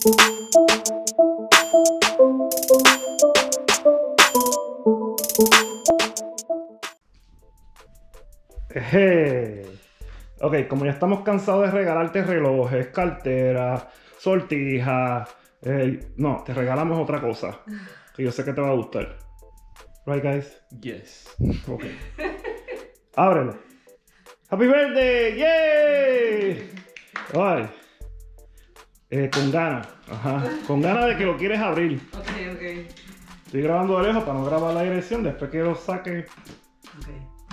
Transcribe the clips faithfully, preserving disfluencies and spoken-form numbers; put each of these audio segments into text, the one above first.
Eje. Ok, como ya estamos cansados de regalarte relojes, carteras, sortijas, eh, no, te regalamos otra cosa que yo sé que te va a gustar. Right, guys? Yes. Ok. Ábrelo. Happy birthday, yay. Ay. Eh, con ganas, ajá. Con ganas de que lo quieres abrir. Ok, ok. Estoy grabando de lejos para no grabar la dirección. Después que lo saque, Ok.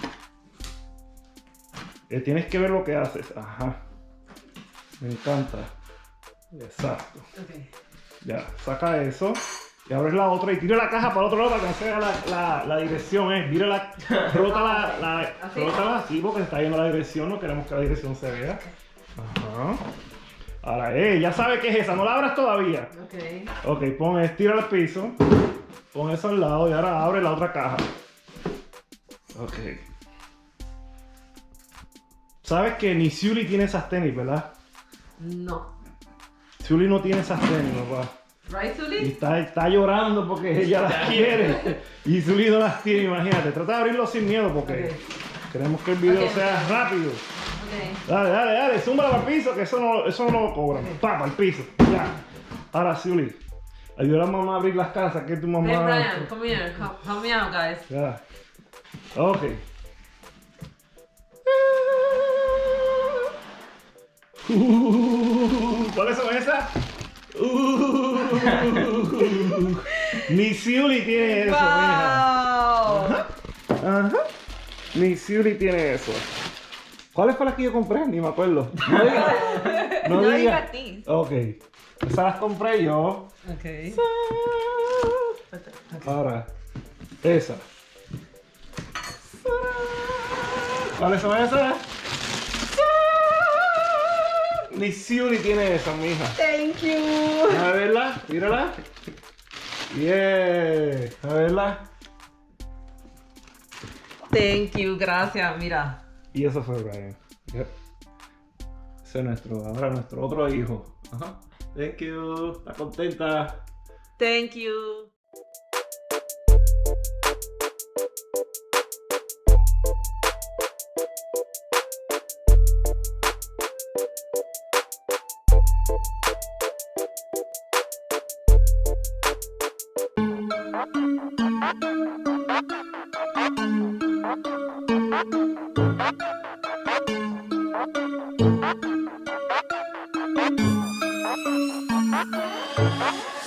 eh, tienes que ver lo que haces. Ajá. Me encanta. Exacto. Ok. Ya, saca eso. Y abres la otra y tira la caja para el otro lado para que no se vea la, la, la dirección, eh. Mira la. Rótala, la, ¿Así? rótala así porque se está viendo la dirección. No queremos que la dirección se vea. Ajá. Ahora, eh, ya sabe que es esa. No la abras todavía. Ok. Ok, pon, estira al piso. Pon eso al lado y ahora abre la otra caja. Ok. Sabes que ni Sully tiene esas tenis, ¿verdad? No. Sully no tiene esas tenis, papá. Right, Y Sully? está, está llorando porque ella las quiere. Y Sully no las tiene, imagínate. Trata de abrirlo sin miedo porque Ok. queremos que el video Ok. sea rápido. Ok. Dale, dale, dale, zúmbala para el piso, que eso no, eso no lo cobran. Ok. Pa, para el piso. Ya. Ahora, Sully, ayuda a mamá a abrir las casas, que tu mamá. Hey, Brian, come here. Help, help me out, guys. Ya. Ok. Uh, ¿Cuáles son esas? Uh, Ni Sully tiene eso, mija. Wow. Ajá. Ni Sully tiene eso. ¿Cuáles fue las que yo compré? Ni me acuerdo. No digas. No, No diga. diga a ti. Ok. Esas las compré yo. Ok. Ahora, esa. ¿Cuáles son esas? Ni Sully tiene esa, mija. Thank you. A verla, mírala. Yeah. A verla. Thank you, gracias. Mira. Y eso fue Brian. Yep. Ese es nuestro, ahora nuestro otro hijo. Ajá. Thank you. Está contenta. Thank you. Thank you.